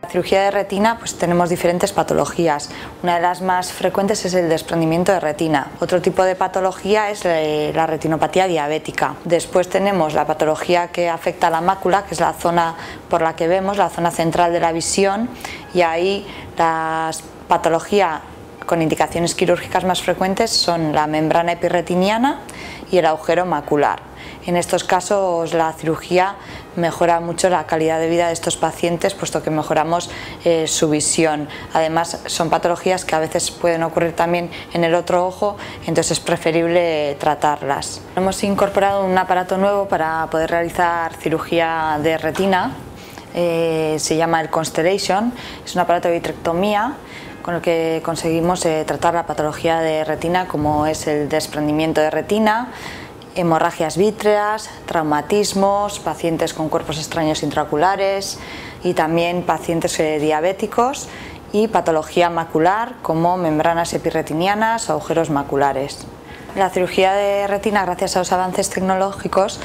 la cirugía de retina pues tenemos diferentes patologías. Una de las más frecuentes es el desprendimiento de retina. Otro tipo de patología es la retinopatía diabética. Después tenemos la patología que afecta a la mácula, que es la zona por la que vemos, la zona central de la visión, y ahí las patologías con indicaciones quirúrgicas más frecuentes son la membrana epirretiniana y el agujero macular. En estos casos la cirugía mejora mucho la calidad de vida de estos pacientes, puesto que mejoramos su visión. Además son patologías que a veces pueden ocurrir también en el otro ojo, entonces es preferible tratarlas. Hemos incorporado un aparato nuevo para poder realizar cirugía de retina, se llama el Constellation, es un aparato de vitrectomía con el que conseguimos tratar la patología de retina, como es el desprendimiento de retina, hemorragias vítreas, traumatismos, pacientes con cuerpos extraños intraoculares y también pacientes diabéticos y patología macular como membranas epirretinianas o agujeros maculares. La cirugía de retina, gracias a los avances tecnológicos,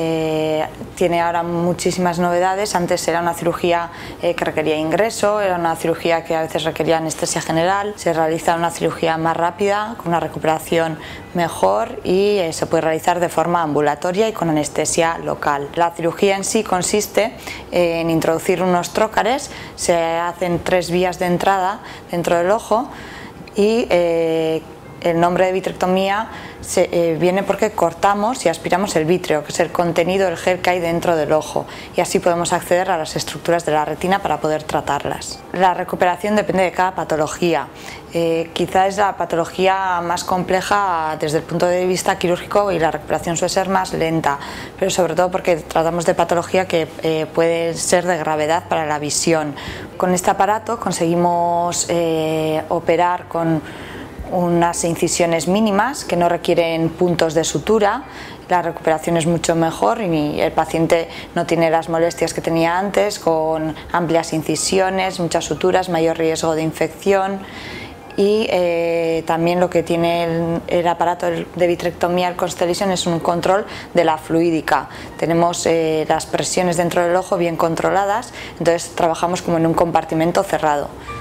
tiene ahora muchísimas novedades. Antes era una cirugía que requería ingreso, era una cirugía que a veces requería anestesia general. Se realiza una cirugía más rápida, con una recuperación mejor, y se puede realizar de forma ambulatoria y con anestesia local. La cirugía en sí consiste en introducir unos trócares, se hacen 3 vías de entrada dentro del ojo y el nombre de vitrectomía viene porque cortamos y aspiramos el vítreo, que es el contenido, el gel que hay dentro del ojo, y así podemos acceder a las estructuras de la retina para poder tratarlas. La recuperación depende de cada patología. Quizá es la patología más compleja desde el punto de vista quirúrgico y la recuperación suele ser más lenta, pero sobre todo porque tratamos de patología que puede ser de gravedad para la visión. Con este aparato conseguimos operar con unas incisiones mínimas que no requieren puntos de sutura. La recuperación es mucho mejor y el paciente no tiene las molestias que tenía antes, con amplias incisiones, muchas suturas, mayor riesgo de infección. Y también lo que tiene el aparato de vitrectomía, el Constellation, es un control de la fluídica. Tenemos las presiones dentro del ojo bien controladas, entonces trabajamos como en un compartimento cerrado.